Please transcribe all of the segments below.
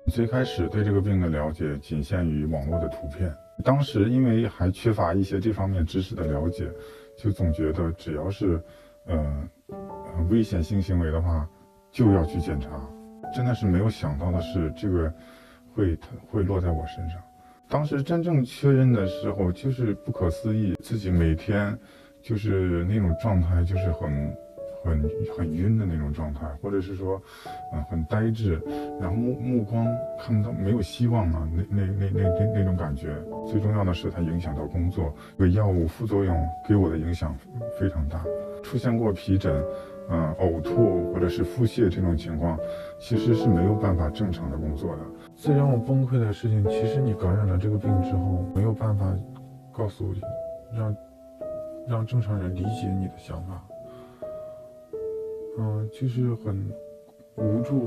最开始对这个病的了解仅限于网络的图片，当时因为还缺乏一些这方面知识的了解，就总觉得只要是危险性行为的话就要去检查。真的是没有想到的是，这个会落在我身上。当时真正确认的时候，就是不可思议，自己每天就是那种状态，就是很晕的那种状态，或者是说，很呆滞，然后目光看不到，没有希望啊，那种感觉。最重要的是，它影响到工作，这个药物副作用给我的影响非常大，出现过皮疹。呕吐或者是腹泻这种情况，其实是没有办法正常的工作的。最让我崩溃的事情，其实你感染了这个病之后，没有办法告诉让正常人理解你的想法。就是很无助，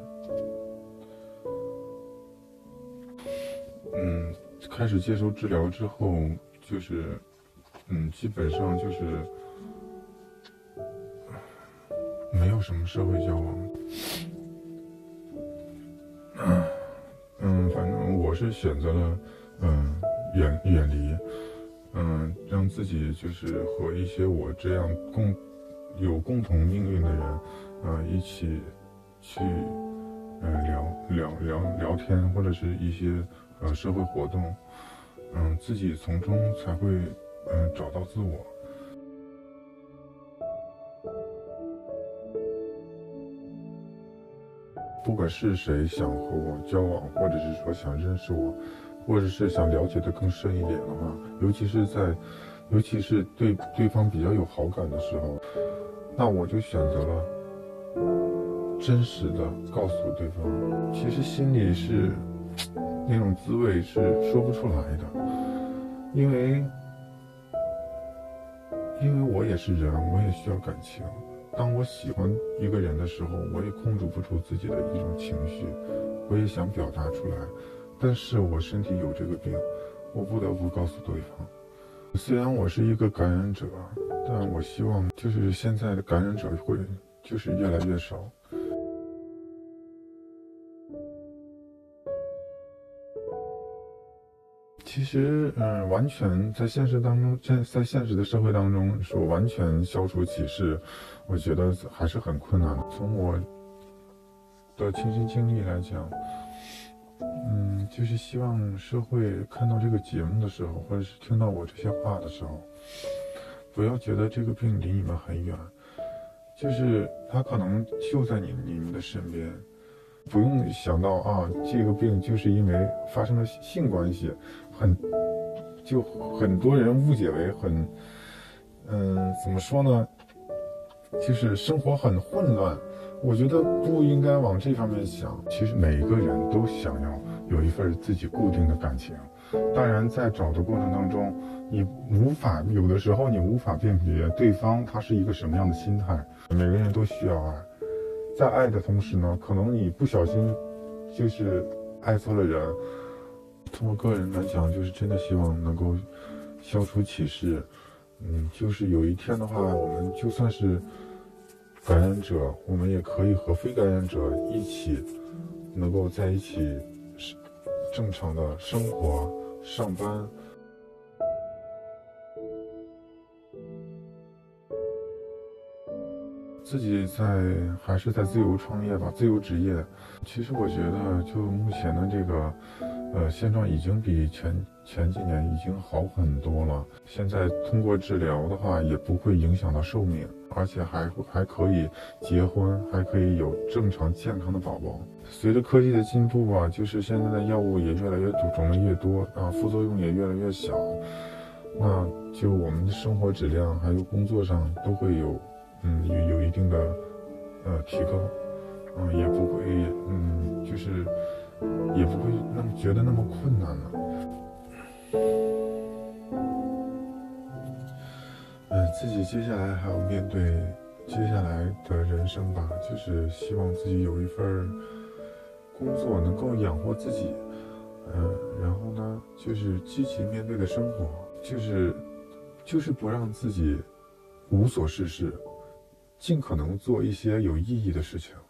开始接受治疗之后，就是基本上就是没有什么社会交往。反正我是选择了远离，让自己就是和一些我这样有共同命运的人，一起去聊天，或者是一些社会活动，自己从中才会找到自我。不管是谁想和我交往，或者是说想认识我，或者是想了解的更深一点的话，尤其是对对方比较有好感的时候，那我就选择了真实的告诉对方。其实心里是那种滋味是说不出来的，因为我也是人，我也需要感情。当我喜欢一个人的时候，我也控制不住自己的一种情绪，我也想表达出来，但是我身体有这个病，我不得不告诉对方。虽然我是一个感染者，但我希望就是现在的感染者会就是越来越少。其实，完全在现实当中，在现实的社会当中说完全消除歧视，我觉得还是很困难的。从我的亲身经历来讲，就是希望社会看到这个节目的时候，或者是听到我这些话的时候，不要觉得这个病离你们很远，就是它可能就在你们的身边。不用想到啊，这个病就是因为发生了性关系，很多人误解为怎么说呢？就是生活很混乱。我觉得不应该往这方面想。其实每一个人都想要有一份自己固定的感情。当然，在找的过程当中，有的时候你无法辨别对方他是一个什么样的心态。每个人都需要爱。在爱的同时呢，可能你不小心就是爱错了人。从我个人来讲，就是真的希望能够消除歧视。就是有一天的话，我们就算是感染者，我们也可以和非感染者一起能够在一起正常的生活、上班。自己还是在自由创业吧，自由职业。其实我觉得，就目前的这个现状已经比前几年已经好很多了。现在通过治疗的话，也不会影响到寿命，而且还可以结婚，还可以有正常健康的宝宝。随着科技的进步啊，就是现在的药物也越来越多，种类越多啊，副作用也越来越小。那就我们的生活质量还有工作上都会有一定的提高，也不会就是也不会觉得那么困难了。自己接下来还要面对接下来的人生吧，就是希望自己有一份工作能够养活自己，然后呢，就是积极面对的生活，就是不让自己无所事事。尽可能做一些有意义的事情。